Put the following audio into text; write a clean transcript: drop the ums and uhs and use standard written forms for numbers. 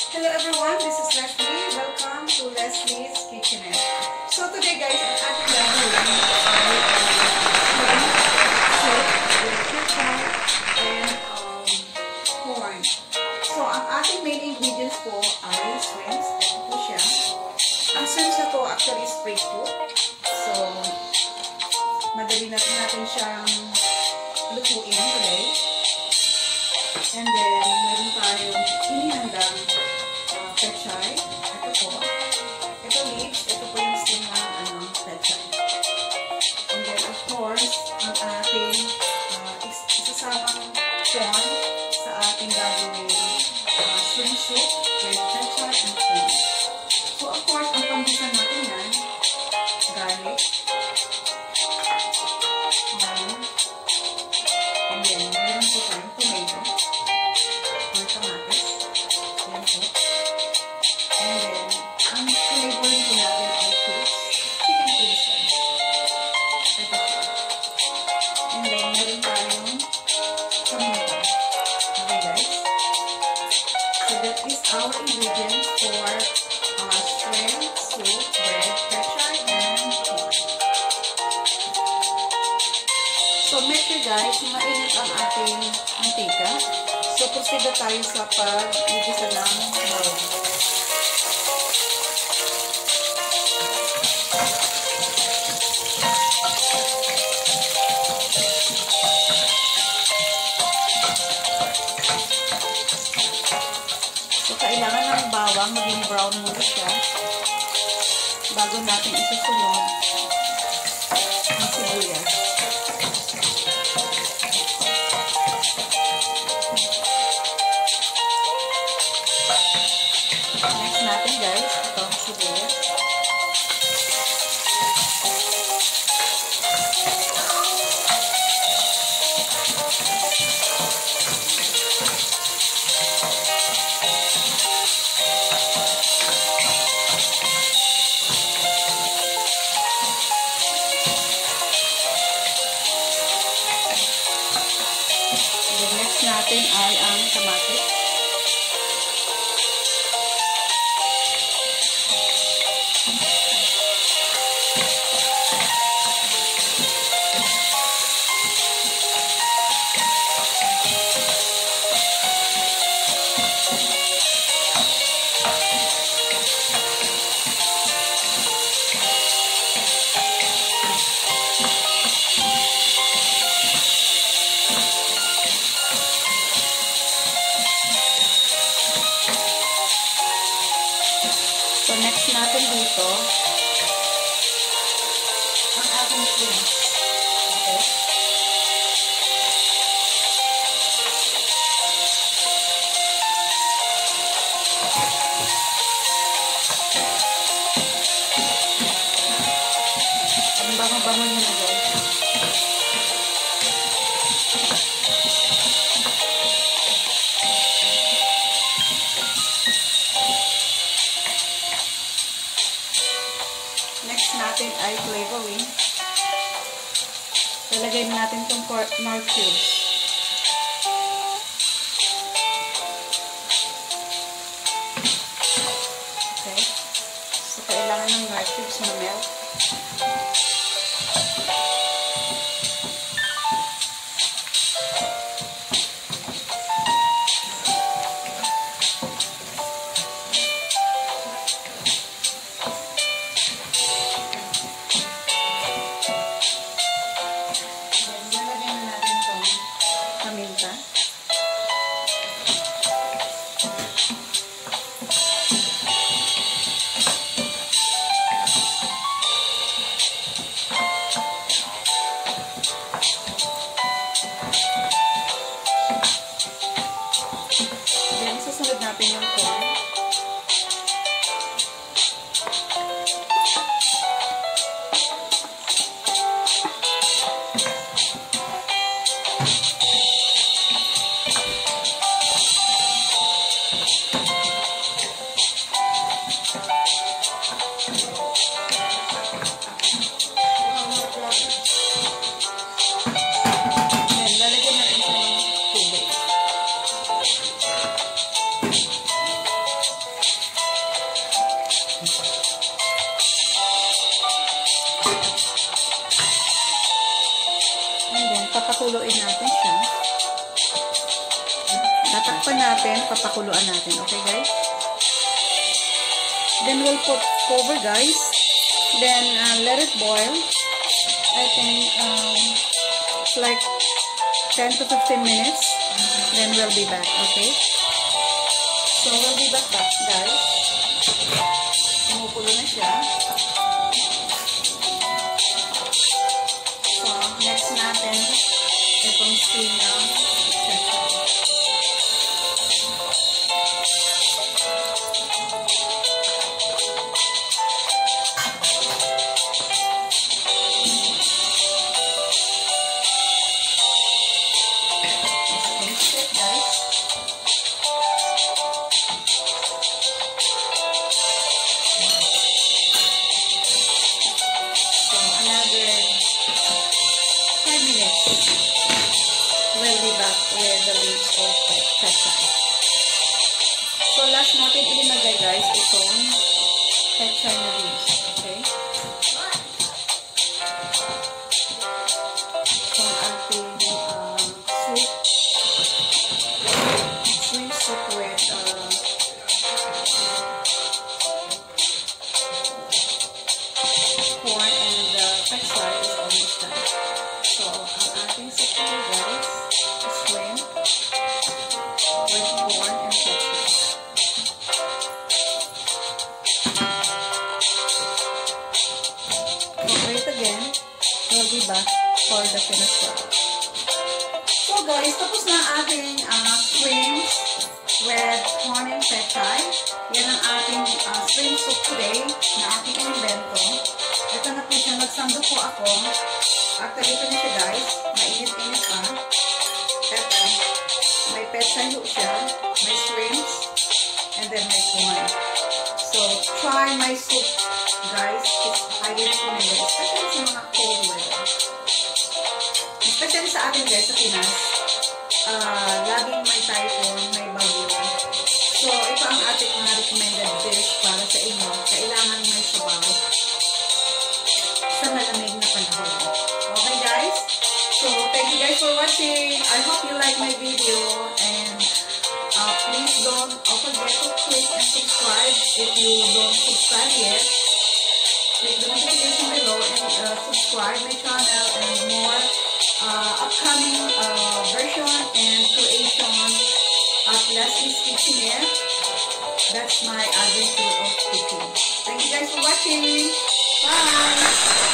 Hello everyone, this is Leslie. Welcome to Leslie's Kitchenette. So today guys, ang ating gagawin ay soup with ketchup and corn. So ang ating main ingredients po ay shrimps. Ito po siya. Ang shrimps na to actually is pre-cooked. So madali natin siyang lutuin today. And then meron tayong inihandang pechay. Ito po. Ito leaves. Ito po yung stem ng pechay. And then of course, ang ating isasamang corn sa ating gagawin shrimp soup with pechay and corn. So of course, ang pambisan natin yan, garlic, onion, and then meron po tayong tomato, or kamatis. Yan po. And then, ang flavoring po natin ay fish, chicken pilsen. Ito po. And then, meron tayong paminta. Okay guys? So that is our ingredients for shrimp soup with pechay and corn. So make sure guys, mainit ang ating mantika. So proceed na tayo sa pag-igisa ng bawang. So kailangan ng bawang maging brown muna siya bago natin isusunod ang sibuyas. Next natin guys, itong sibuyas. The next natin ay ang kamatis. So, next natin dito, ang ating shrimp. Okay. Ang bango-bango nyo na guys. Next natin ay flavoring. Lalagay na natin itong nor cubes. Okay. So, kailangan ng nor cubes na melt. Paminta. Then, susunod natin yung corn. Papakuluin natin siya. Tatakpan natin, papakuluan natin. Okay, guys? Then, we'll put cover, guys. Then, let it boil. I think, it's like 10 to 15 minutes. Then, we'll be back. Okay? So, we'll be back, guys. Kumukulo na siya. So, next natin, itong steam na pechay. We'll be back with the leaves of pechay. So, last natin ilinagay, guys, itong pechay na leaves. Okay? Itong ating soup. Shrimp soup with corn and pechay is almost done. So, ang ating soup today, guys, shrimp with corn and pechay. So, wait again. We'll be back for the finished product. So, guys, tapos na ang ating shrimp with corn and pechay. Yan ang ating shrimp soup today na ating invento. Ito na po siya. Nagsando po ako. Actually, ito na siya, guys. Mainit-init pa. Ito. May pechay ho siya. May shrimps. And then may corn. So, try my soup, guys. It's highly recommended. Especially sa mga cold weather. Especially sa atin, guys, sa Pinas. Laging may typhoon, may bagyo. So, ito ang ating mga recommended dish para sa inyo. Kailangan may sabaw sa malamig na panahon. Okay, guys? So, thank you guys for watching. I hope you like my video. And please don't forget to click and subscribe if you don't subscribe yet. Click the notification below and subscribe my channel and more upcoming version and creation at Leslie's Kitchen. That's my adventure of cooking. Thank you guys for watching. Bye!